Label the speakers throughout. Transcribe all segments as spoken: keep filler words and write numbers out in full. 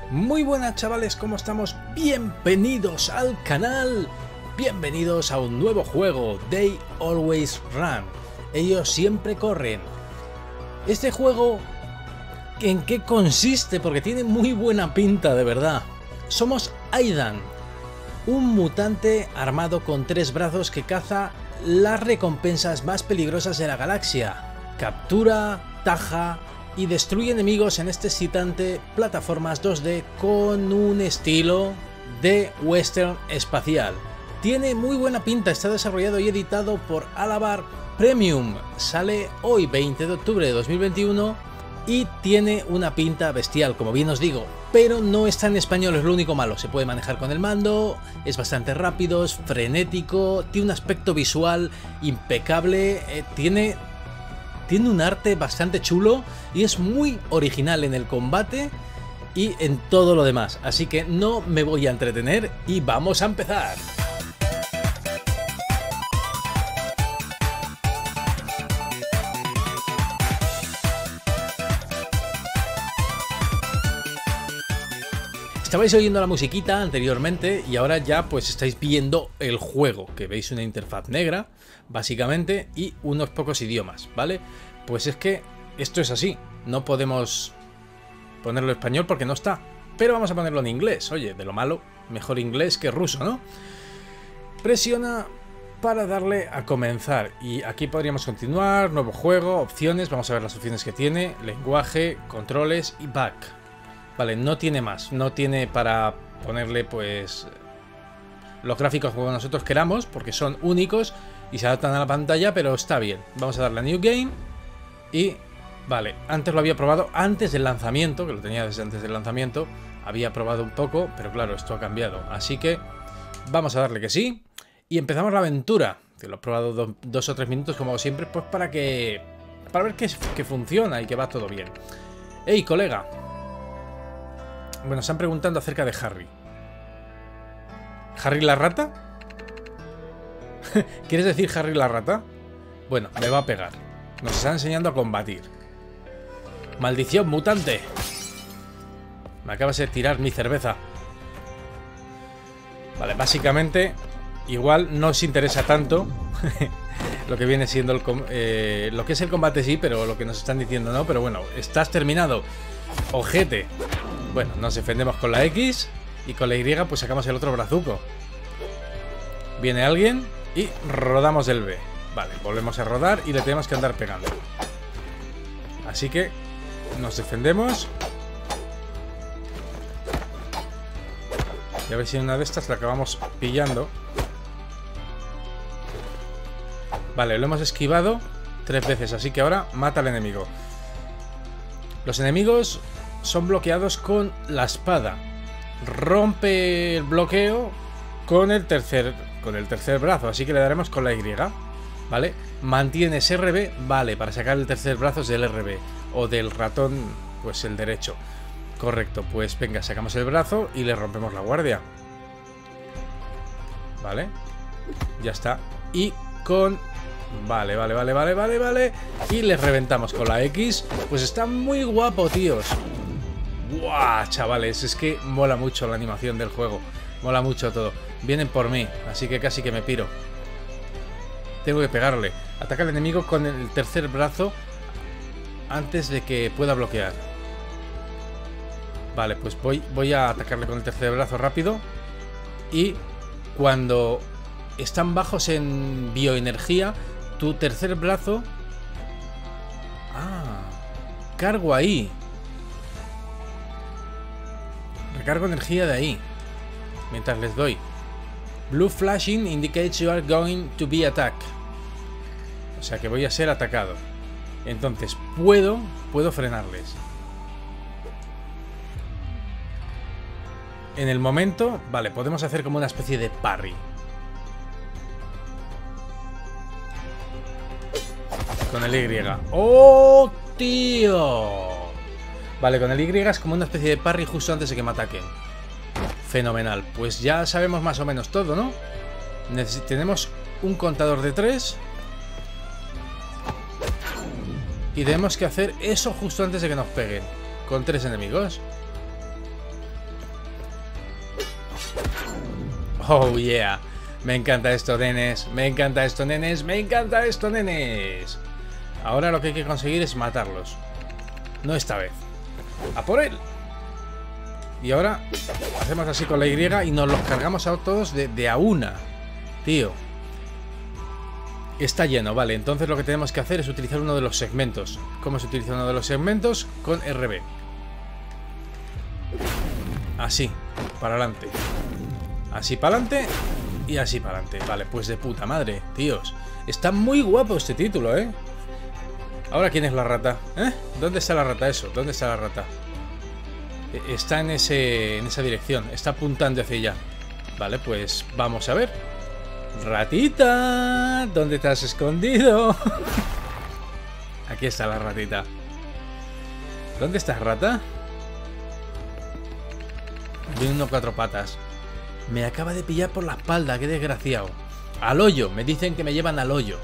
Speaker 1: Muy buenas chavales, ¿cómo estamos? Bienvenidos al canal, bienvenidos a un nuevo juego, They Always Run, ellos siempre corren. Este juego, ¿en qué consiste? Porque tiene muy buena pinta, de verdad. Somos Aidan, un mutante armado con tres brazos que caza las recompensas más peligrosas de la galaxia. Captura, taja y destruye enemigos en este excitante plataformas dos D con un estilo de western espacial. Tiene muy buena pinta, está desarrollado y editado por Alabar Premium. Sale hoy veinte de octubre de dos mil veintiuno y tiene una pinta bestial, como bien os digo, pero no está en español, es lo único malo. Se puede manejar con el mando, es bastante rápido, es frenético, tiene un aspecto visual impecable, eh, tiene... Tiene un arte bastante chulo y es muy original en el combate y en todo lo demás. Así que no me voy a entretener y vamos a empezar. Estabais oyendo la musiquita anteriormente y ahora ya pues estáis viendo el juego, que veis una interfaz negra básicamente y unos pocos idiomas, ¿vale? Pues es que esto es así, no podemos ponerlo en español porque no está, pero vamos a ponerlo en inglés. Oye, de lo malo, mejor inglés que ruso, ¿no? Presiona para darle a comenzar y aquí podríamos continuar, nuevo juego, opciones, vamos a ver las opciones que tiene, lenguaje, controles y back. Vale, no tiene más, no tiene para ponerle pues los gráficos como nosotros queramos, porque son únicos y se adaptan a la pantalla, pero está bien. Vamos a darle a New Game y vale, antes lo había probado antes del lanzamiento, que lo tenía desde antes del lanzamiento, había probado un poco, pero claro, esto ha cambiado, así que vamos a darle que sí y empezamos la aventura, que lo he probado do, dos o tres minutos como siempre, pues para que para ver que, que funciona y que va todo bien. Hey, colega. Bueno, están preguntando acerca de Harry. ¿Harry la rata? ¿Quieres decir Harry la rata? Bueno, me va a pegar. Nos está enseñando a combatir. ¡Maldición, mutante! Me acabas de tirar mi cerveza. Vale, básicamente igual no os interesa tanto lo que viene siendo el eh, lo que es el combate, sí, pero lo que nos están diciendo no. Pero bueno, estás terminado, ojete. Bueno, nos defendemos con la X y con la Y pues sacamos el otro brazuco. Viene alguien y rodamos del B. Vale, volvemos a rodar y le tenemos que andar pegando. Así que nos defendemos. Y a ver si en una de estas la acabamos pillando. Vale, lo hemos esquivado tres veces, así que ahora mata al enemigo. Los enemigos son bloqueados con la espada. Rompe el bloqueo con el tercer con el tercer brazo, así que le daremos con la Y, ¿vale? Mantienes R B, vale, para sacar el tercer brazo es del R B o del ratón, pues el derecho. Correcto, pues venga, sacamos el brazo y le rompemos la guardia. Vale, ya está. Y con... Vale, vale, vale, vale, vale, vale. Y le reventamos con la X. Pues está muy guapo, tíos. ¡Buah, chavales! Es que mola mucho la animación del juego. Mola mucho todo. Vienen por mí, así que casi que me piro. Tengo que pegarle. Ataca al enemigo con el tercer brazo antes de que pueda bloquear. Vale, pues voy, voy a atacarle con el tercer brazo rápido. Y cuando están bajos en bioenergía, tu tercer brazo... Ah, cargo ahí. Recargo energía de ahí mientras les doy. Blue flashing indicates you are going to be attacked. O sea que voy a ser atacado. Entonces puedo puedo frenarles. En el momento, vale, podemos hacer como una especie de parry. Con el Y. ¡Oh, tío! Vale, con el Y es como una especie de parry justo antes de que me ataquen. Fenomenal. Pues ya sabemos más o menos todo, ¿no? Neces- tenemos un contador de tres. Y tenemos que hacer eso justo antes de que nos peguen. Con tres enemigos. Oh, yeah. Me encanta esto, nenes. Me encanta esto, nenes. Me encanta esto, nenes. Ahora lo que hay que conseguir es matarlos. No esta vez. ¡A por él! Y ahora hacemos así con la Y y nos los cargamos a todos de, de a una. Tío. Está lleno, vale. Entonces lo que tenemos que hacer es utilizar uno de los segmentos. ¿Cómo se utiliza uno de los segmentos? Con R B. Así, para adelante. Así para adelante y así para adelante. Vale, pues de puta madre, tíos. Está muy guapo este título, ¿eh? Ahora, ¿quién es la rata? ¿Eh? ¿Dónde está la rata eso? ¿Dónde está la rata? Está en, ese, en esa dirección. Está apuntando hacia allá. Vale, pues vamos a ver. Ratita, ¿dónde te has escondido? Aquí está la ratita. ¿Dónde estás, rata? Viene uno cuatro patas. Me acaba de pillar por la espalda, qué desgraciado. Al hoyo, me dicen que me llevan al hoyo.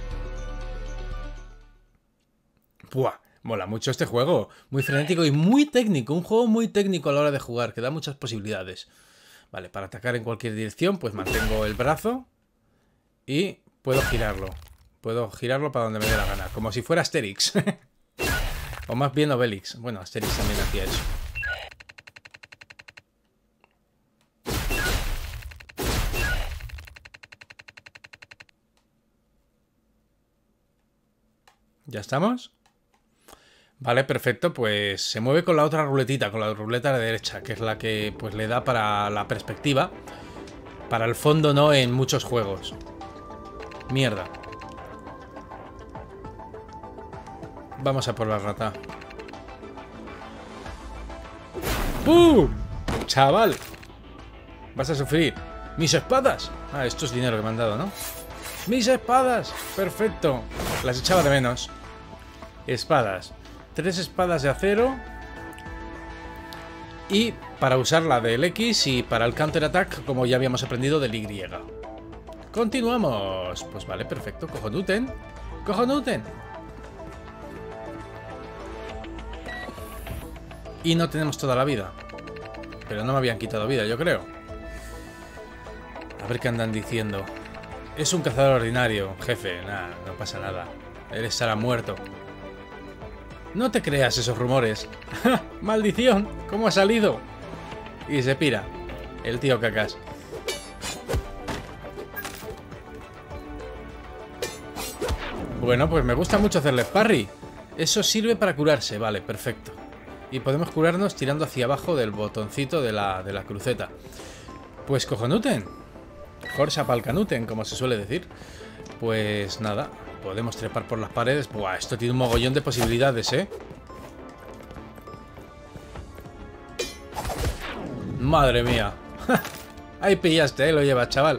Speaker 1: Buah, mola mucho este juego. Muy frenético y muy técnico. Un juego muy técnico a la hora de jugar, que da muchas posibilidades. Vale, para atacar en cualquier dirección, pues mantengo el brazo y puedo girarlo. Puedo girarlo para donde me dé la gana. Como si fuera Asterix. O más bien Obelix. Bueno, Asterix también hacía eso. ¿Ya estamos? Vale, perfecto, pues se mueve con la otra ruletita, con la ruleta de derecha, que es la que pues le da para la perspectiva. Para el fondo no en muchos juegos. Mierda. Vamos a por la rata. ¡Pum! ¡Chaval! Vas a sufrir. ¡Mis espadas! Ah, esto es dinero que me han dado, ¿no? ¡Mis espadas! Perfecto. Las echaba de menos. Espadas. Tres espadas de acero. Y para usar la del X y para el counter attack, como ya habíamos aprendido, del Y. Continuamos. Pues vale, perfecto. Cojonuten. Cojonuten. Y no tenemos toda la vida. Pero no me habían quitado vida, yo creo. A ver qué andan diciendo. Es un cazador ordinario, jefe. Nah, no pasa nada. Él estará muerto. No te creas esos rumores. ¡Maldición! ¿Cómo ha salido? Y se pira. El tío cacas. Bueno, pues me gusta mucho hacerle parry. Eso sirve para curarse. Vale, perfecto. Y podemos curarnos tirando hacia abajo del botoncito de la, de la cruceta. Pues cojonuten. Jorsa palcanuten, como se suele decir. Pues nada. Podemos trepar por las paredes. Buah, esto tiene un mogollón de posibilidades, ¿eh? Madre mía. Ahí pillaste, ¿eh? Lo llevas, chaval.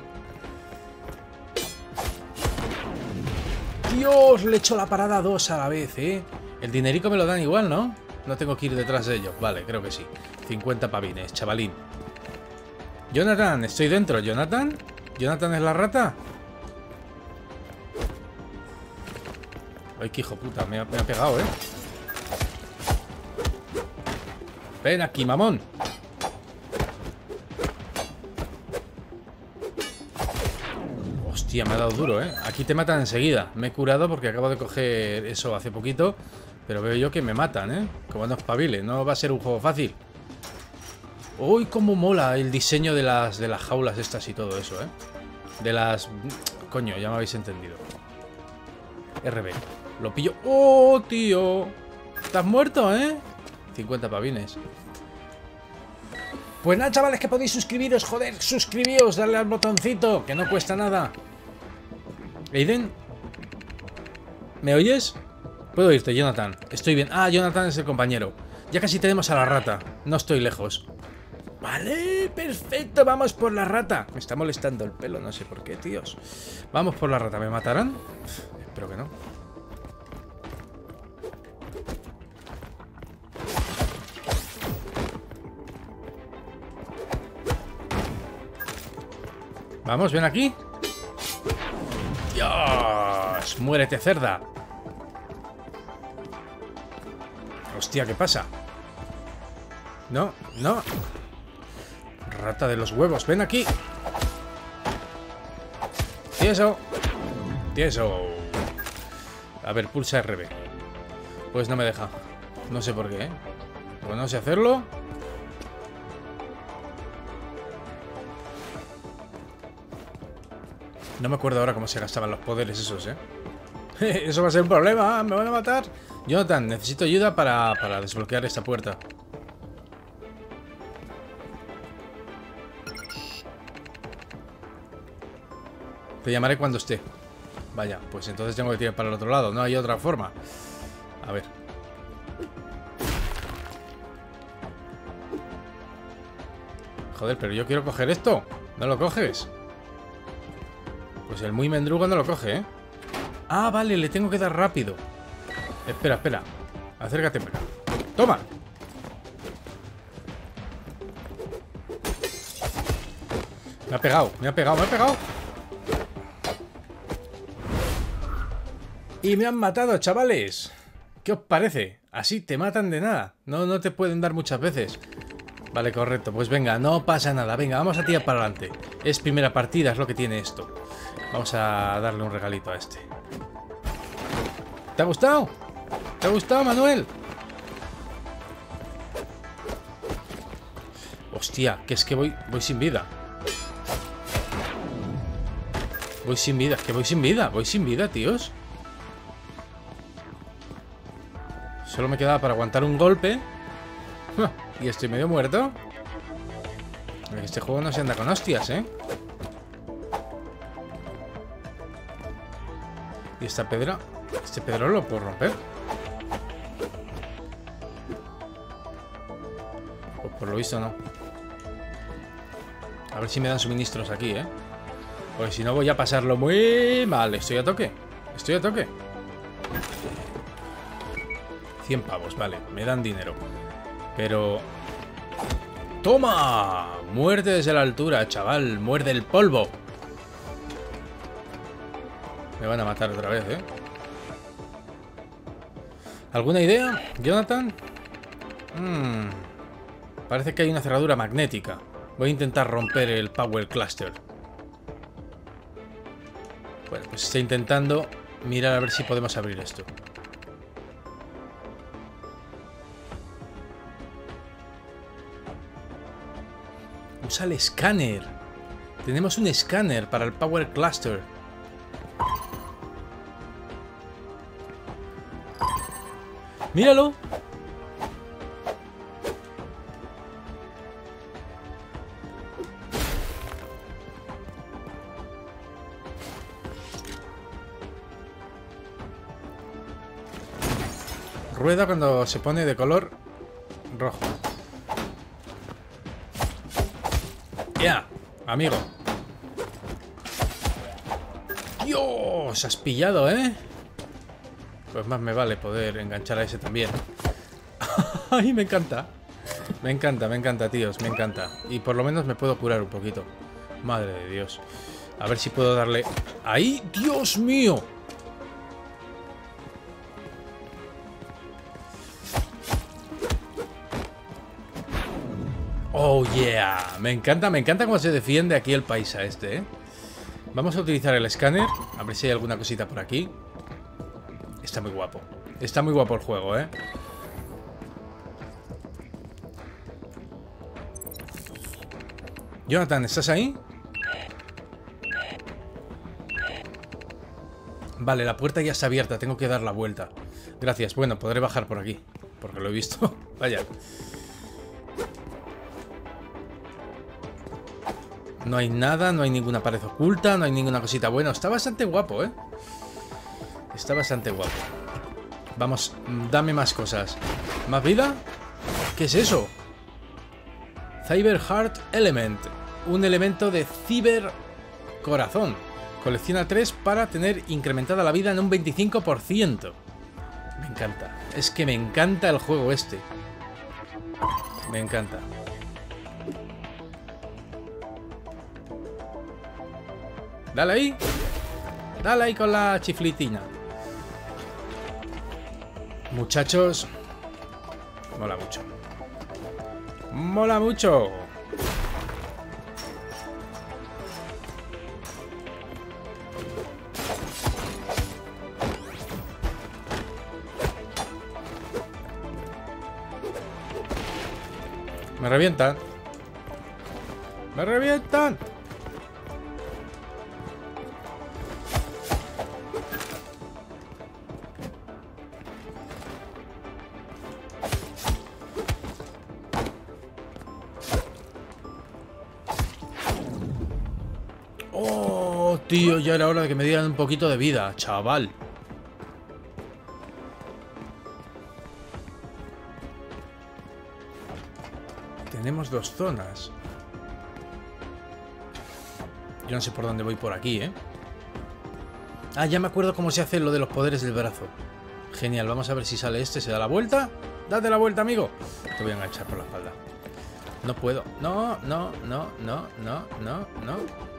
Speaker 1: Dios, le echo la parada dos a la vez, ¿eh? El dinerico me lo dan igual, ¿no? No tengo que ir detrás de ellos. Vale, creo que sí. cincuenta pavines, chavalín. Jonathan, estoy dentro. ¿Jonathan? ¿Jonathan es la rata? Ay, qué hijo puta, me ha, me ha pegado, ¿eh? Ven aquí, mamón. Hostia, me ha dado duro, ¿eh? Aquí te matan enseguida. Me he curado porque acabo de coger eso hace poquito. Pero veo yo que me matan, ¿eh? Como no espabile, no va a ser un juego fácil. Uy, cómo mola el diseño de las, de las jaulas estas y todo eso, ¿eh? De las... Coño, ya me habéis entendido. R B. Lo pillo. ¡Oh, tío! ¿Estás muerto, eh? cincuenta pavines. Pues nada, chavales, que podéis suscribiros. Joder, suscribíos, darle al botoncito, que no cuesta nada. Aiden, ¿me oyes? Puedo irte, Jonathan. Estoy bien. Ah, Jonathan es el compañero. Ya casi tenemos a la rata. No estoy lejos. Vale, perfecto. Vamos por la rata. Me está molestando el pelo, no sé por qué, tíos. Vamos por la rata. ¿Me matarán? Espero que no. Vamos, ven aquí. Dios, muérete, cerda. Hostia, ¿qué pasa? No, no. Rata de los huevos, ven aquí. Tieso. Tieso. A ver, pulsa R B. Pues no me deja. No sé por qué, ¿eh? Pues no sé hacerlo. No me acuerdo ahora cómo se gastaban los poderes esos, ¿eh? Eso va a ser un problema, me van a matar. Jonathan, necesito ayuda para, para desbloquear esta puerta. Te llamaré cuando esté. Vaya, pues entonces tengo que tirar para el otro lado. No hay otra forma. A ver. Joder, pero yo quiero coger esto. ¿No lo coges? Pues el muy mendrugo no lo coge, ¿eh? Ah, vale, le tengo que dar rápido. Espera, espera. Acércate para acá. ¡Toma! Me ha pegado, me ha pegado, me ha pegado. Y me han matado, chavales. ¿Qué os parece? Así te matan de nada. No, no te pueden dar muchas veces. Vale, correcto. Pues venga, no pasa nada. Venga, vamos a tirar para adelante. Es primera partida, es lo que tiene esto. Vamos a darle un regalito a este. ¿Te ha gustado? ¿Te ha gustado, Manuel? Hostia, que es que voy, voy sin vida. Voy sin vida, es que voy sin vida. Voy sin vida, tíos. Solo me quedaba para aguantar un golpe. Y estoy medio muerto. Este juego no se anda con hostias, ¿eh? ¿Y esta piedra? ¿Este pedro lo puedo romper? Pues por lo visto no. A ver si me dan suministros aquí, ¿eh? Porque si no voy a pasarlo muy mal. Estoy a toque. Estoy a toque. cien pavos, vale. Me dan dinero. Pero... ¡Toma! Muerte desde la altura, chaval. Muerde el polvo. Me van a matar otra vez, ¿eh? ¿Alguna idea, Jonathan? Hmm. Parece que hay una cerradura magnética. Voy a intentar romper el Power Cluster. Bueno, pues estoy intentando mirar a ver si podemos abrir esto. Usa el escáner. Tenemos un escáner para el Power Cluster. ¡Míralo! Rueda cuando se pone de color rojo. Ya, yeah, amigo. Dios, has pillado, ¿eh? Pues más me vale poder enganchar a ese también. Ay, me encanta. Me encanta, me encanta, tíos, me encanta. Y por lo menos me puedo curar un poquito. Madre de Dios. A ver si puedo darle... ¡Ahí! ¡Dios mío! Oh, yeah. Me encanta, me encanta cómo se defiende aquí el paisa este, ¿eh? Vamos a utilizar el escáner. A ver si hay alguna cosita por aquí. Está muy guapo. Está muy guapo el juego, ¿eh? Jonathan, ¿estás ahí? Vale, la puerta ya está abierta. Tengo que dar la vuelta. Gracias. Bueno, podré bajar por aquí. Porque lo he visto. Vaya. No hay nada, no hay ninguna pared oculta, no hay ninguna cosita. Bueno, está bastante guapo, ¿eh? Está bastante guapo. Vamos, dame más cosas. ¿Más vida? ¿Qué es eso? Cyber Heart Element. Un elemento de Cyber Corazón. Colecciona tres para tener incrementada la vida en un veinticinco por ciento. Me encanta. Es que me encanta el juego este. Me encanta. Dale ahí. Dale ahí con la chiflitina. Muchachos. Mola mucho. Mola mucho. Me revientan. Me revientan. Oh, tío, ya era hora de que me dieran un poquito de vida, chaval. Tenemos dos zonas. Yo no sé por dónde voy por aquí, ¿eh? Ah, ya me acuerdo cómo se hace lo de los poderes del brazo. Genial, vamos a ver si sale este. ¿Se da la vuelta? ¡Date la vuelta, amigo! Te voy a enganchar por la espalda. No puedo. No, no, no, no, no, no, no.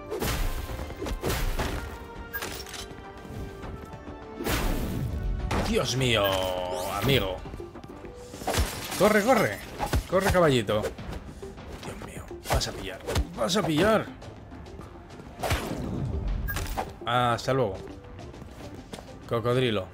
Speaker 1: Dios mío, amigo. Corre, corre. Corre, caballito. Dios mío, vas a pillar. Vas a pillar. Hasta luego. Cocodrilo.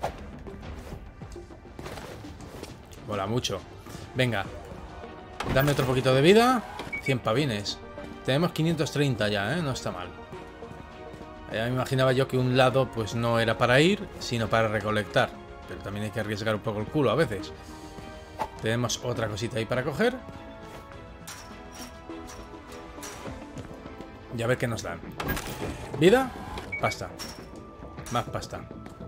Speaker 1: Mola mucho. Venga. Dame otro poquito de vida. cien pavines. Tenemos quinientos treinta ya, ¿eh? No está mal. Ya me imaginaba yo que un lado pues no era para ir, sino para recolectar. Pero también hay que arriesgar un poco el culo a veces. Tenemos otra cosita ahí para coger. Y a ver qué nos dan. Vida, pasta. Más pasta.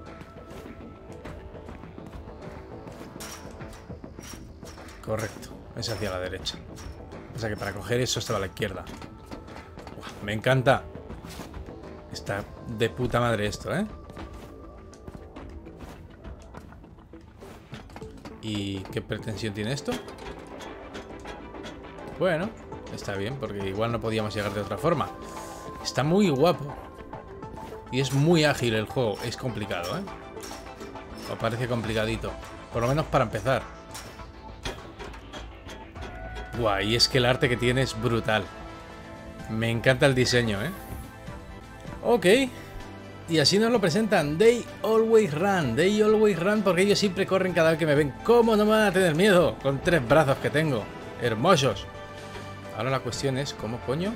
Speaker 1: Correcto. Es hacia la derecha. O sea que para coger eso estaba a la izquierda. Uf, me encanta. Está de puta madre esto, ¿eh? ¿Y qué pretensión tiene esto? Bueno, está bien, porque igual no podíamos llegar de otra forma. Está muy guapo. Y es muy ágil el juego. Es complicado, ¿eh? O parece complicadito. Por lo menos para empezar. Guau, y es que el arte que tiene es brutal. Me encanta el diseño, ¿eh? Ok. Y así nos lo presentan. They always run. They always run porque ellos siempre corren cada vez que me ven. ¿Cómo no me van a tener miedo? Con tres brazos que tengo. Hermosos. Ahora la cuestión es, ¿cómo coño?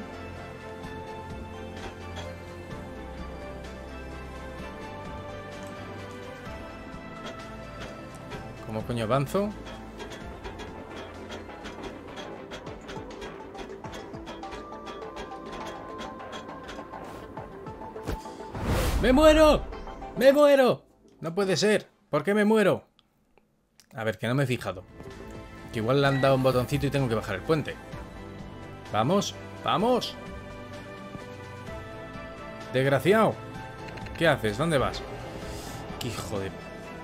Speaker 1: ¿Cómo coño avanzo? ¡Me muero! ¡Me muero! No puede ser. ¿Por qué me muero? A ver, que no me he fijado. Que igual le han dado un botoncito y tengo que bajar el puente. Vamos, vamos. Desgraciado. ¿Qué haces? ¿Dónde vas? ¡Qué hijo de...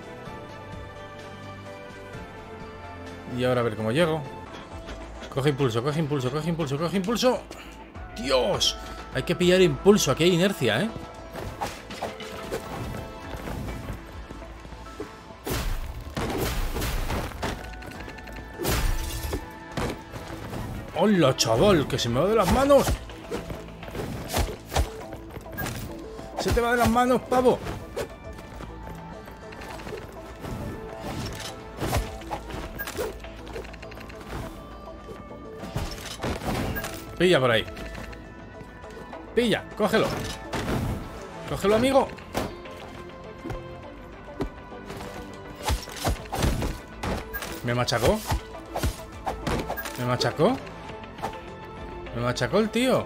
Speaker 1: Y ahora a ver cómo llego. Coge impulso, coge impulso, coge impulso, coge impulso. ¡Dios! Hay que pillar impulso. Aquí hay inercia, ¿eh? ¡Hola, chaval! ¡Que se me va de las manos! ¡Se te va de las manos, pavo! Pilla por ahí. Pilla, cógelo. Cógelo, amigo. ¿Me machacó? ¿Me machacó? Me machacó el tío.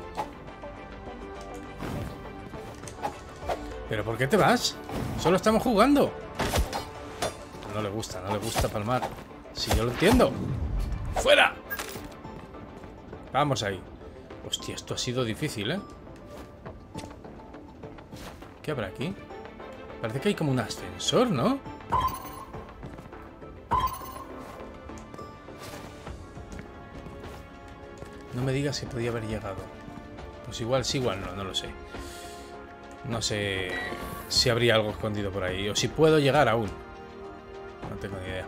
Speaker 1: ¿Pero por qué te vas? Solo estamos jugando. No le gusta, no le gusta palmar. Si yo lo entiendo. ¡Fuera! Vamos ahí. Hostia, esto ha sido difícil, ¿eh? ¿Qué habrá aquí? Parece que hay como un ascensor, ¿no? No me digas que podía haber llegado. Pues igual sí, igual no, no lo sé. No sé si habría algo escondido por ahí. O si puedo llegar aún. No tengo ni idea.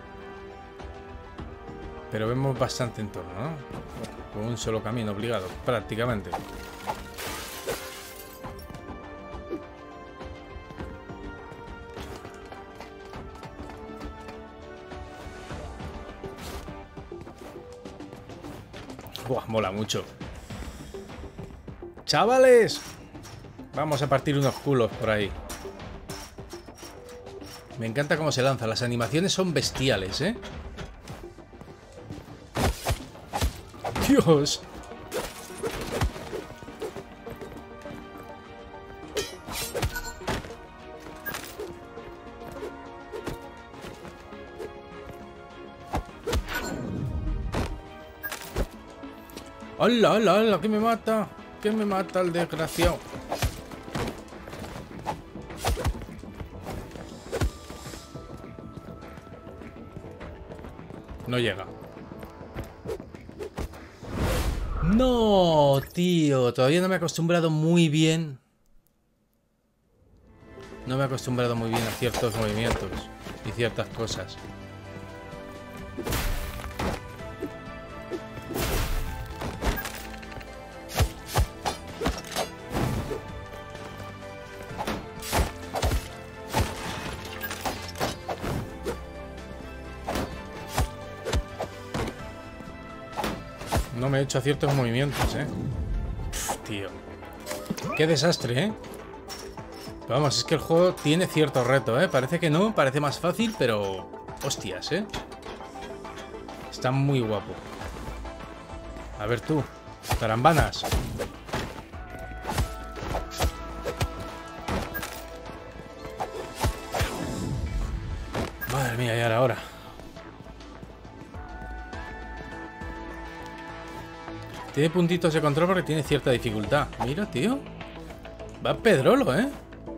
Speaker 1: Pero vemos bastante entorno, ¿no? Con un solo camino obligado, prácticamente. Buah, mola mucho. ¡Chavales! Vamos a partir unos culos por ahí. Me encanta cómo se lanza. Las animaciones son bestiales, ¿eh? ¡Dios! ¡Hola, hola, hola! ¿Qué me mata? ¿Qué me mata el desgraciado? No llega. No, tío. Todavía no me he acostumbrado muy bien. No me he acostumbrado muy bien a ciertos movimientos y ciertas cosas. No me he hecho ciertos movimientos, ¿eh? Pff, tío. Qué desastre, ¿eh? Vamos, es que el juego tiene cierto reto, ¿eh? Parece que no, parece más fácil, pero... Hostias, ¿eh? Está muy guapo. A ver tú. Tarambanas. Madre mía, ya era hora. Tiene puntitos de control porque tiene cierta dificultad. Mira, tío. Va pedrolo, ¿eh?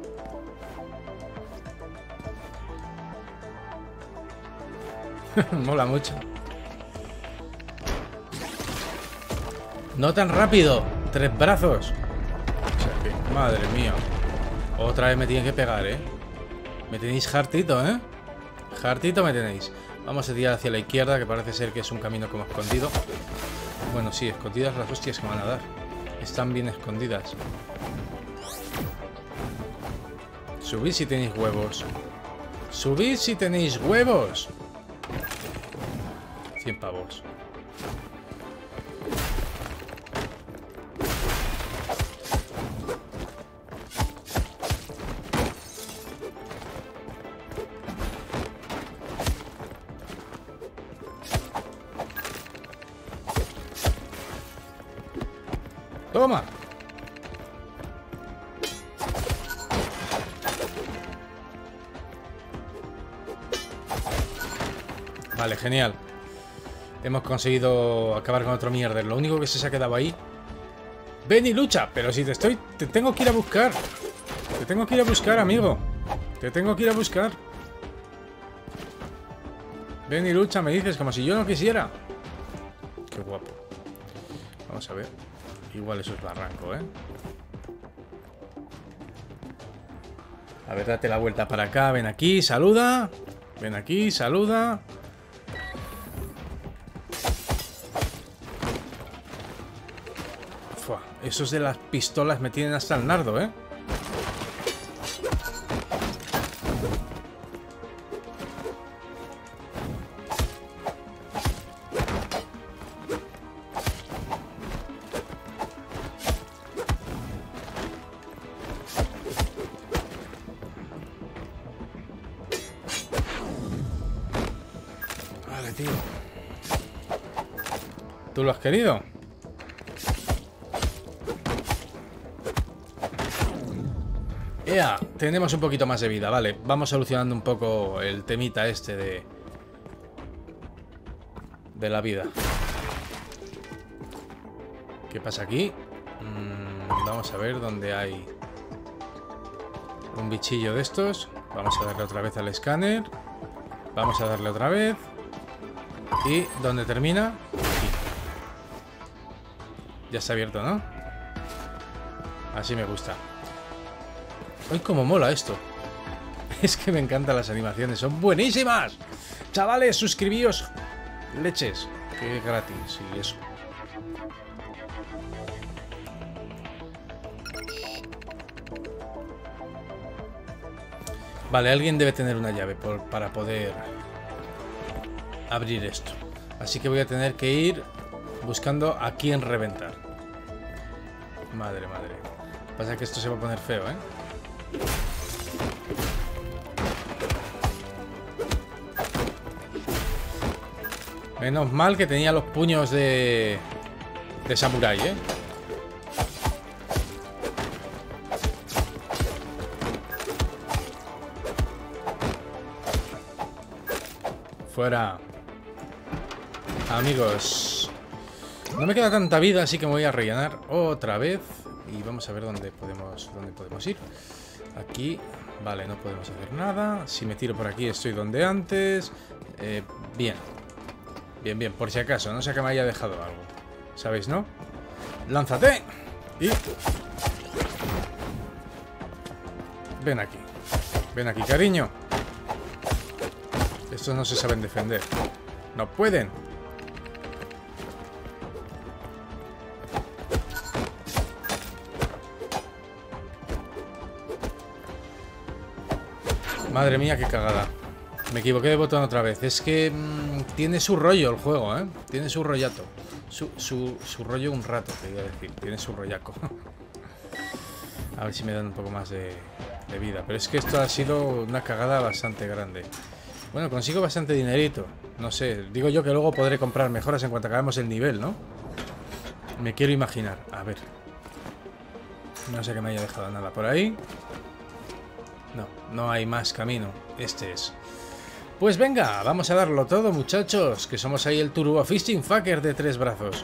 Speaker 1: Mola mucho. No tan rápido. Tres brazos. O sea que, madre mía. Otra vez me tienen que pegar, ¿eh? Me tenéis hartito, ¿eh? Hartito me tenéis. Vamos a tirar hacia la izquierda, que parece ser que es un camino como escondido. Bueno, sí, escondidas las hostias que van a dar. Están bien escondidas. Subid si tenéis huevos. Subid si tenéis huevos. cien pavos. Toma. Vale, genial. Hemos conseguido acabar con otro mierder. Lo único que se ha quedado ahí. Ven y lucha. Pero si te estoy... Te tengo que ir a buscar. Te tengo que ir a buscar, amigo. Te tengo que ir a buscar. Ven y lucha, me dices, como si yo no quisiera. Qué guapo. Vamos a ver. Igual eso es barranco, ¿eh? A ver, date la vuelta para acá. Ven aquí, saluda. Ven aquí, saluda. Fua, esos de las pistolas me tienen hasta el nardo, ¿eh? Vale, tío. ¿Tú lo has querido? ¡Ea! Tenemos un poquito más de vida, vale. Vamos solucionando un poco el temita este de... de la vida. ¿Qué pasa aquí? Mm, vamos a ver dónde hay un bichillo de estos. Vamos a darle otra vez al escáner. Vamos a darle otra vez. ¿Y dónde termina? Aquí. Ya está abierto, ¿no? Así me gusta. ¡Ay, cómo mola esto! Es que me encantan las animaciones, son buenísimas. Chavales, suscribíos. Leches, que es gratis y eso. Vale, alguien debe tener una llave por, para poder abrir esto. Así que voy a tener que ir buscando a quién reventar. Madre, madre. Pasa que esto se va a poner feo, ¿eh? Menos mal que tenía los puños de... de samurái, ¿eh? Fuera. Amigos. No me queda tanta vida, así que me voy a rellenar otra vez. Y vamos a ver dónde podemos, dónde podemos ir. Aquí. Vale, no podemos hacer nada. Si me tiro por aquí estoy donde antes. Eh, bien. Bien, bien. Por si acaso. No sé que me haya dejado algo. ¿Sabéis, no? ¡Lánzate! Y... ven aquí. Ven aquí, cariño. Estos no se saben defender. No pueden. Madre mía, qué cagada. Me equivoqué de botón otra vez. Es que mmm, tiene su rollo el juego, ¿eh? Tiene su rollato. Su, su, su rollo un rato, quería decir. Tiene su rollaco. A ver si me dan un poco más de, de vida. Pero es que esto ha sido una cagada bastante grande. Bueno, consigo bastante dinerito. No sé, digo yo que luego podré comprar mejoras en cuanto acabemos el nivel, ¿no? Me quiero imaginar. A ver. No sé que me haya dejado nada por ahí. No, no hay más camino. Este es. Pues venga, vamos a darlo todo, muchachos. Que somos ahí el Turbo Fishing Fucker de tres brazos.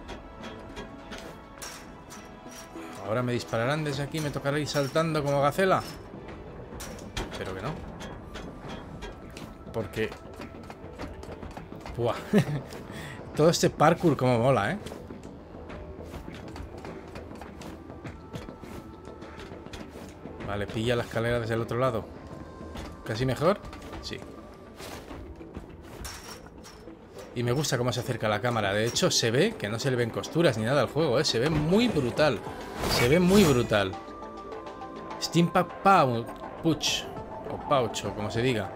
Speaker 1: Ahora me dispararán desde aquí. Me tocará ir saltando como gacela. Espero que no. Porque... Buah. Todo este parkour como mola, ¿eh? Vale, pilla la escalera desde el otro lado. ¿Casi mejor? Sí. Y me gusta cómo se acerca la cámara. De hecho, se ve que no se le ven costuras ni nada al juego, ¿eh? Se ve muy brutal. Se ve muy brutal. Steampack Pouch. O Pouch, o como se diga.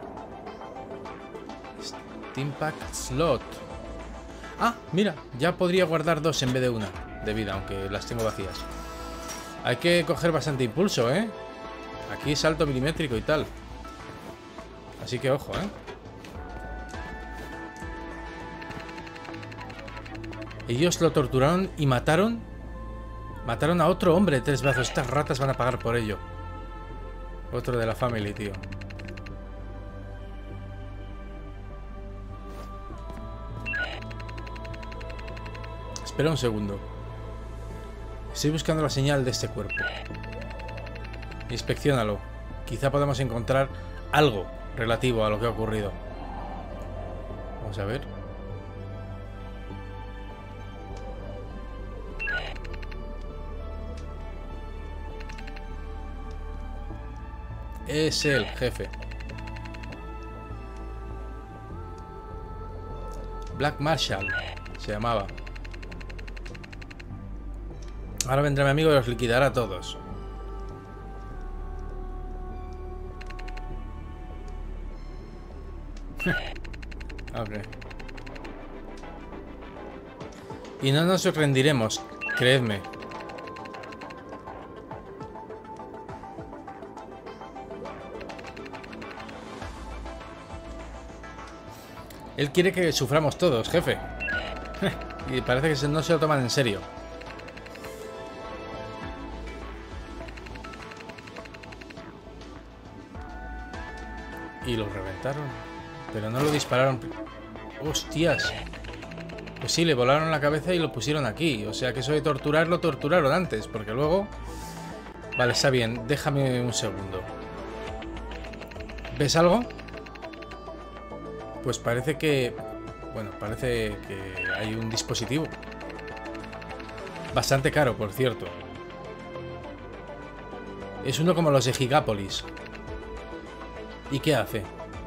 Speaker 1: Steampack Slot. Ah, mira, ya podría guardar dos en vez de una de vida, aunque las tengo vacías. Hay que coger bastante impulso, ¿eh? Aquí salto milimétrico y tal. Así que ojo, ¿eh? Ellos lo torturaron y mataron. Mataron a otro hombre de tres brazos. Estas ratas van a pagar por ello. Otro de la family, tío. Espera un segundo. Estoy buscando la señal de este cuerpo. Inspecciónalo. Quizá podamos encontrar algo relativo a lo que ha ocurrido. Vamos a ver. Es el jefe. Black Marshall se llamaba. Ahora vendrá mi amigo y los liquidará a todos. Ok. Y no nos rendiremos, creedme. Él quiere que suframos todos, jefe. Y parece que no se lo toman en serio. Y lo reventaron. Pero no lo dispararon. ¡Hostias! Pues sí, le volaron la cabeza y lo pusieron aquí. O sea que eso de torturar lo torturaron antes. Porque luego... Vale, está bien. Déjame un segundo. ¿Ves algo? Pues parece que... Bueno, parece que hay un dispositivo. Bastante caro, por cierto. Es uno como los de Gigápolis. ¿Y qué hace?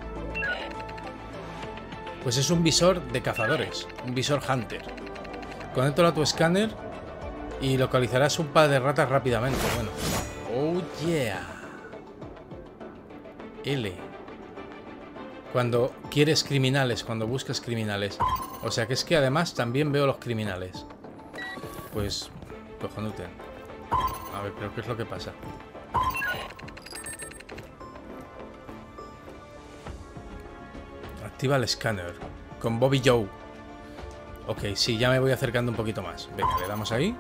Speaker 1: Pues es un visor de cazadores. Un visor Hunter. Conéctalo a tu escáner y localizarás un par de ratas rápidamente. Bueno. Oh yeah. L. Cuando quieres criminales, cuando buscas criminales. O sea que es que además también veo los criminales. Pues... cojonute. A ver, pero ¿qué es lo que pasa? Activa el escáner. Con Bobby Joe. Ok, sí, ya me voy acercando un poquito más. Venga, le damos ahí.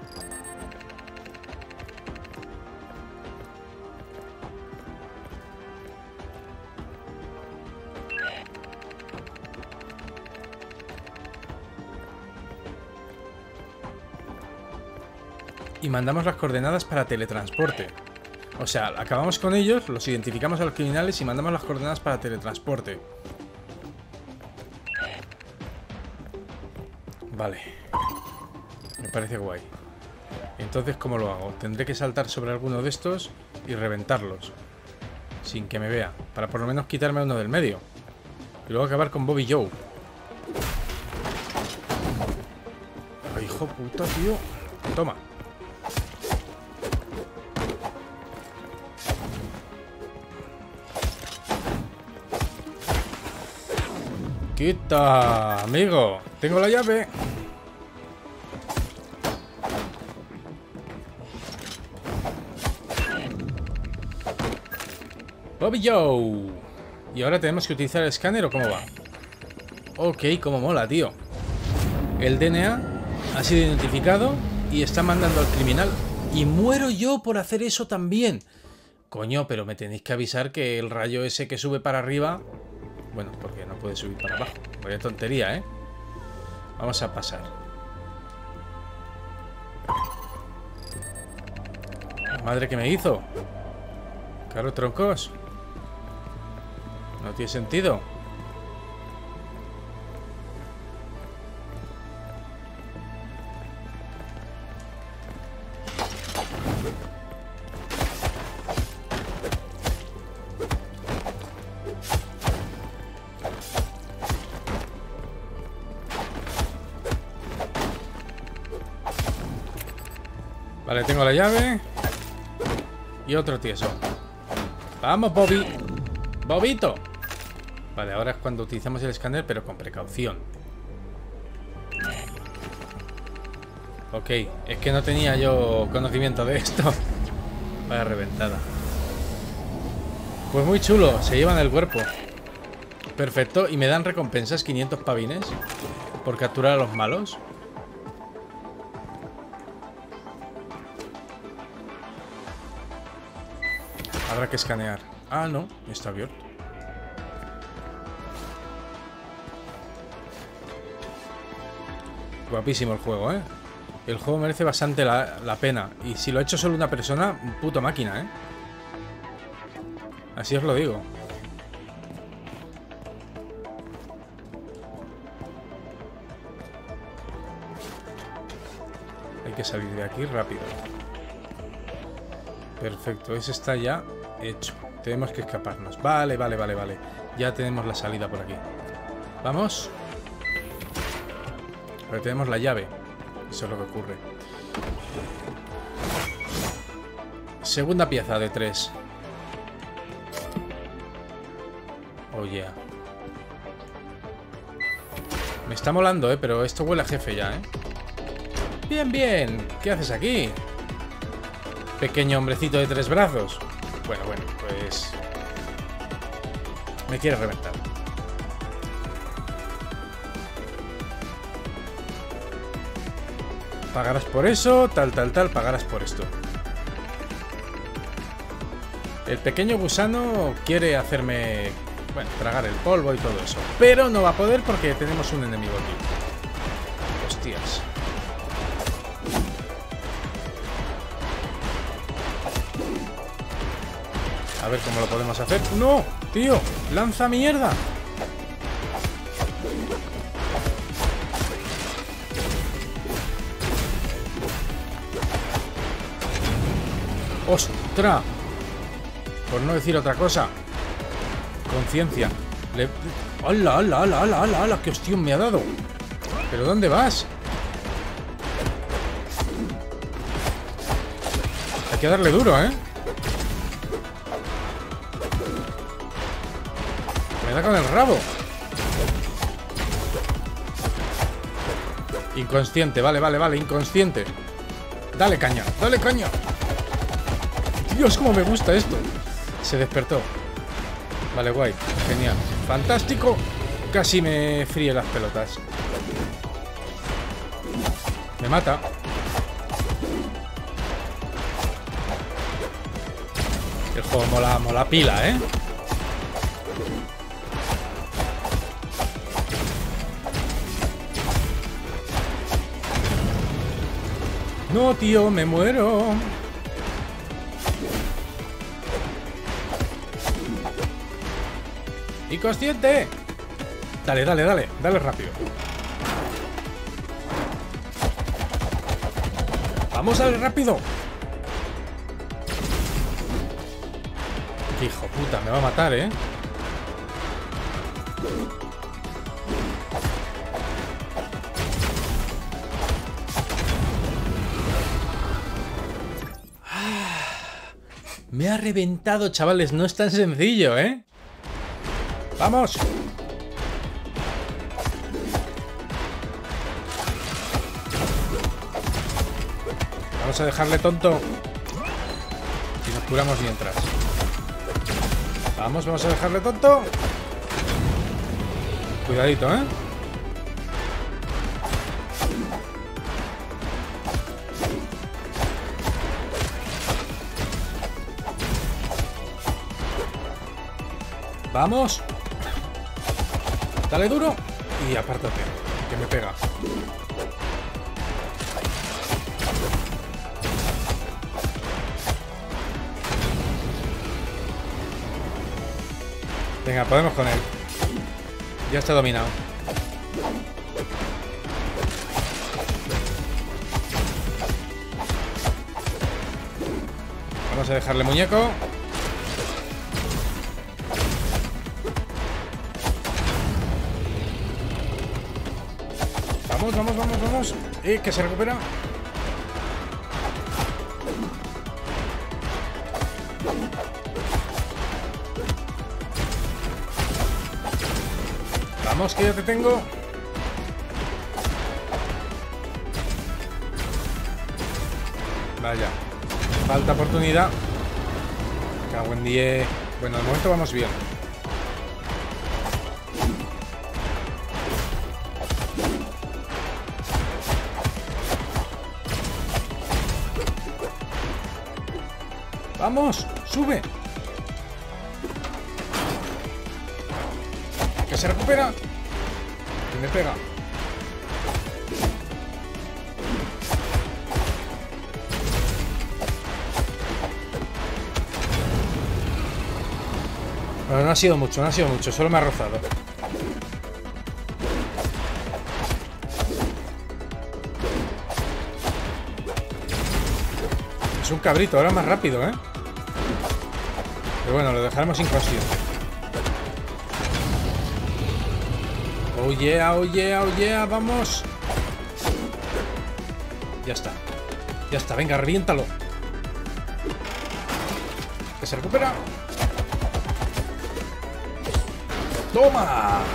Speaker 1: Y mandamos las coordenadas para teletransporte. O sea, acabamos con ellos, los identificamos a los criminales y mandamos las coordenadas para teletransporte. Vale. Me parece guay. Entonces, ¿cómo lo hago? Tendré que saltar sobre alguno de estos y reventarlos. Sin que me vea. Para por lo menos quitarme uno del medio. Y luego acabar con Bobby Joe. Ay, hijo puta, tío. Toma. Quita, amigo. Tengo la llave. Bobby Joe. ¿Y ahora tenemos que utilizar el escáner o cómo va? Ok, cómo mola, tío. El D N A ha sido identificado y está mandando al criminal. Y muero yo por hacer eso también. Coño, pero me tenéis que avisar que el rayo ese que sube para arriba... Bueno, porque no puede subir para abajo. Vaya tontería, ¿eh? Vamos a pasar. Madre que me hizo. Claro, troncos. No tiene sentido. Vale, tengo la llave. Y otro tieso. Vamos, Bobby. Bobito. Vale, ahora es cuando utilizamos el escáner, pero con precaución. Ok, es que no tenía yo conocimiento de esto. Vaya reventada. Pues muy chulo, se llevan el cuerpo. Perfecto, y me dan recompensas, quinientos pavines por capturar a los malos. Habrá que escanear. Ah, no, está abierto. Guapísimo el juego, ¿eh? El juego merece bastante la, la pena. Y si lo ha hecho solo una persona, puto máquina, ¿eh? Así os lo digo. Hay que salir de aquí rápido. Perfecto, ese está ya hecho. Tenemos que escaparnos. Vale, vale, vale, vale. Ya tenemos la salida por aquí. Vamos. Pero tenemos la llave. Eso es lo que ocurre. Segunda pieza de tres. Oh, yeah. Me está molando, ¿eh? Pero esto huele a jefe ya, ¿eh? Bien, bien. ¿Qué haces aquí? Pequeño hombrecito de tres brazos. Bueno, bueno, pues... me quiere reventar. Pagarás por eso, tal, tal, tal, pagarás por esto. El pequeño gusano quiere hacerme... bueno, tragar el polvo y todo eso. Pero no va a poder porque tenemos un enemigo aquí. Hostias. A ver cómo lo podemos hacer. ¡No! ¡Tío! ¡Lanza mierda! ¡Ostras! Por no decir otra cosa. Conciencia. Le... ¡Hala, hala, hala, hala, hala, hala! ¡Qué hostión me ha dado! ¿Pero dónde vas? Hay que darle duro, ¿eh? Me da con el rabo. Inconsciente, vale, vale, vale, inconsciente. Dale caña, dale caña. Dios, cómo me gusta esto. Se despertó. Vale, guay, genial. Fantástico. Casi me fríe las pelotas. Me mata. El juego mola, mola pila, ¿eh? No, tío, me muero. ¡Inconsciente! Dale, dale, dale, dale rápido. Vamos, dale rápido. Qué hijo puta, me va a matar, ¿eh? Me ha reventado, chavales. No es tan sencillo, ¿eh? ¡Vamos! Vamos a dejarle tonto. Y nos curamos mientras. Vamos, vamos a dejarle tonto. Cuidadito, ¿eh? Vamos. Dale duro. Y apártate, que me pega. Venga, podemos con él. Ya está dominado. Vamos a dejarle muñeco. Vamos, vamos, vamos, vamos. Eh, que se recupera. Vamos, que ya te tengo. Vaya. Falta oportunidad. Cago en diez. Bueno, de momento vamos bien. ¡Vamos! ¡Sube! ¡Que se recupera! ¡Que me pega! Bueno, no ha sido mucho, no ha sido mucho. Solo me ha rozado. Es un cabrito, ahora más rápido, ¿eh? Pero bueno, lo dejaremos inconsciente. Oh yeah, oh yeah, oh yeah, vamos. Ya está. Ya está, venga, reviéntalo. Que se recupera. ¡Toma!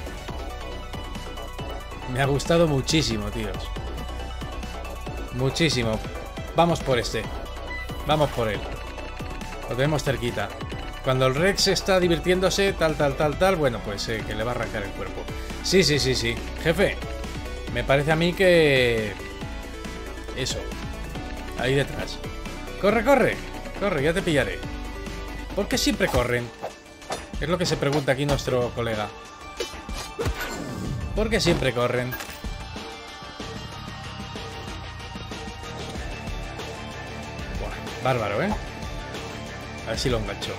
Speaker 1: Me ha gustado muchísimo, tíos. Muchísimo. Vamos por este. Vamos por él. Lo tenemos cerquita. Cuando el Rex está divirtiéndose, tal, tal, tal, tal, bueno, pues eh, que le va a arrancar el cuerpo. Sí, sí, sí, sí. Jefe, me parece a mí que... Eso. Ahí detrás. ¡Corre, corre! Corre, ya te pillaré. ¿Por qué siempre corren? Es lo que se pregunta aquí nuestro colega. ¿Por qué siempre corren? Buah, bárbaro, ¿eh? A ver si lo engancho.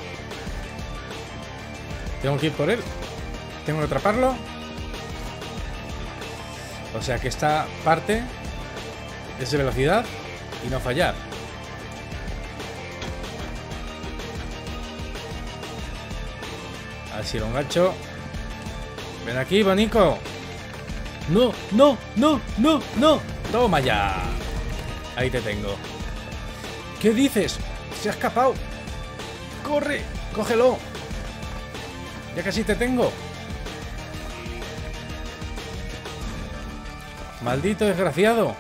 Speaker 1: Tengo que ir por él. Tengo que atraparlo. O sea que esta parte es de velocidad y no fallar. A ver si lo engancho. Ven aquí, bonico. No, no, no, no, no. Toma ya. Ahí te tengo. ¿Qué dices? Se ha escapado. Corre, cógelo. Ya casi te tengo. Maldito desgraciado.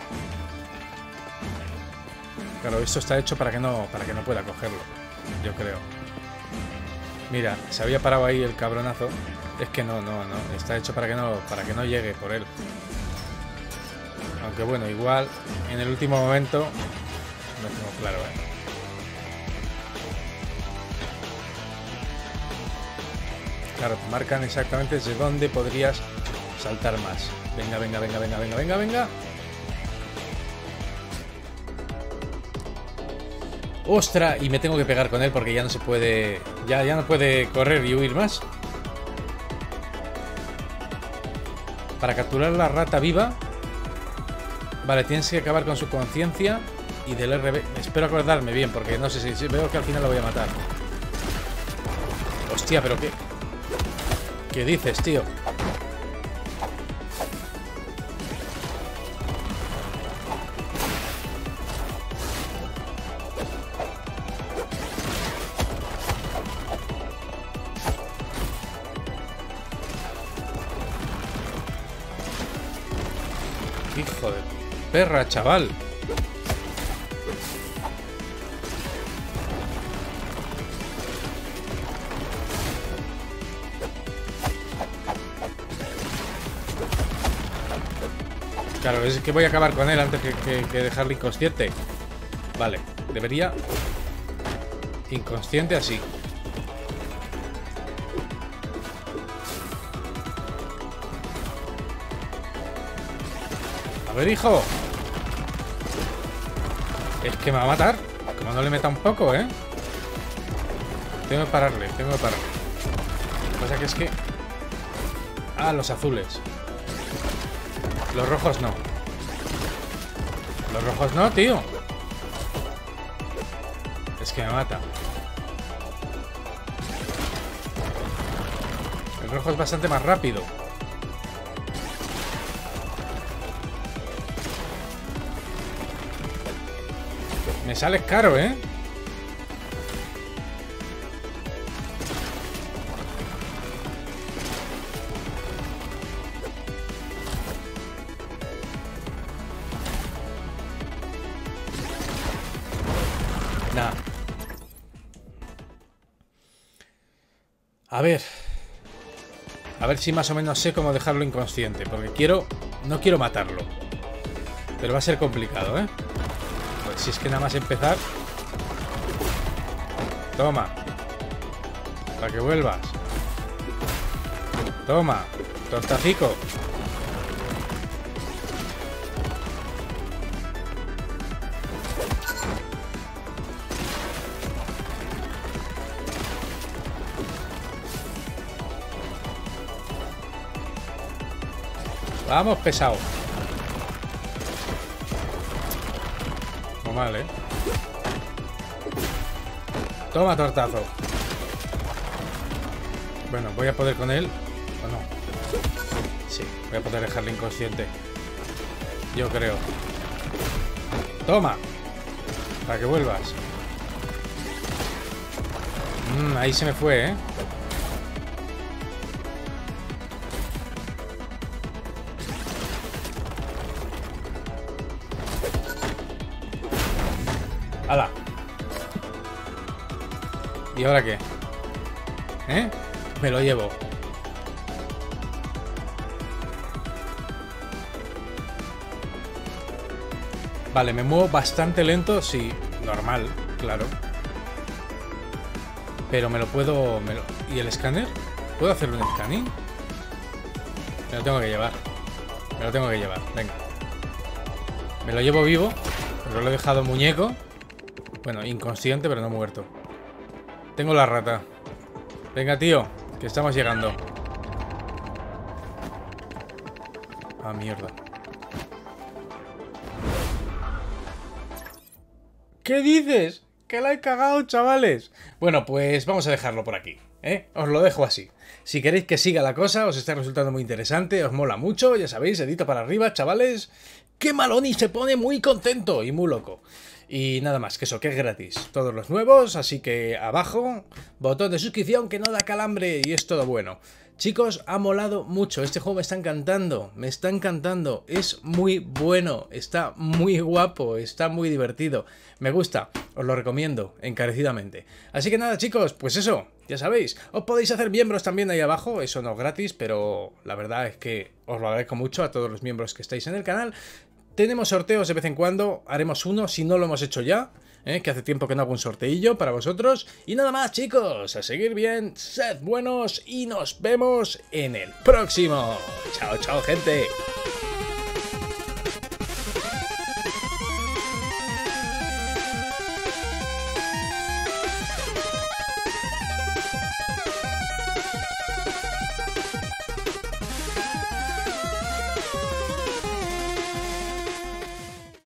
Speaker 1: Claro, esto está hecho para que no, para que no pueda cogerlo, yo creo. Mira, se había parado ahí el cabronazo. Es que no, no, no. Está hecho para que no, para que no llegue por él. Aunque bueno, igual en el último momento no tengo claro, ¿eh? Claro, te marcan exactamente desde dónde podrías saltar más. Venga, venga, venga, venga, venga, venga, venga. ¡Ostras! Y me tengo que pegar con él porque ya no se puede... Ya, ya no puede correr y huir más. Para capturar la rata viva... Vale, tienes que acabar con su conciencia y del R B... Espero acordarme bien porque no sé si... si veo que al final lo voy a matar. Hostia, pero qué... ¿Qué dices, tío? Hijo de perra, chaval. Claro, es que voy a acabar con él antes que, que, que dejarle inconsciente. Vale, debería... Inconsciente así. A ver, hijo. Es que me va a matar. Como no le meta un poco, ¿eh? Tengo que pararle, tengo que pararle. Lo que pasa que es que... Ah, los azules. Los rojos no. Los rojos no, tío. Es que me mata. El rojo es bastante más rápido. Me sale caro, ¿eh? Nah. A ver. A ver si más o menos sé cómo dejarlo inconsciente. Porque quiero... No quiero matarlo. Pero va a ser complicado, ¿eh? Pues si es que nada más empezar... Toma. Para que vuelvas. Toma. Tortacico. Vamos, pesado. No mal, ¿eh? Toma, tortazo. Bueno, voy a poder con él. ¿O no? Sí, voy a poder dejarle inconsciente. Yo creo. Toma. Para que vuelvas. Mm, ahí se me fue, ¿eh? ¡Hala! ¿Y ahora qué? ¿Eh? Me lo llevo. Vale, me muevo bastante lento, sí, normal, claro. Pero me lo puedo... Me lo... ¿Y el escáner? ¿Puedo hacer un scanning? Me lo tengo que llevar. Me lo tengo que llevar, venga. Me lo llevo vivo, pero lo he dejado muñeco. Bueno, inconsciente, pero no muerto. Tengo la rata. Venga, tío, que estamos llegando. Ah, mierda. ¿Qué dices? Que la he cagado, chavales. Bueno, pues vamos a dejarlo por aquí, ¿eh? Os lo dejo así. Si queréis que siga la cosa, os está resultando muy interesante, os mola mucho, ya sabéis, dedito para arriba, chavales. ¡Qué Maloni se pone muy contento y muy loco! Y nada más, que eso, que es gratis. Todos los nuevos, así que abajo, botón de suscripción que no da calambre y es todo bueno. Chicos, ha molado mucho, este juego me está encantando, me está encantando, es muy bueno, está muy guapo, está muy divertido, me gusta, os lo recomiendo encarecidamente. Así que nada chicos, pues eso, ya sabéis, os podéis hacer miembros también ahí abajo, eso no es gratis, pero la verdad es que os lo agradezco mucho a todos los miembros que estáis en el canal. Tenemos sorteos de vez en cuando, haremos uno si no lo hemos hecho ya. ¿Eh? Que hace tiempo que no hago un sorteillo para vosotros. Y nada más chicos, a seguir bien, sed buenos y nos vemos en el próximo. Chao, chao gente.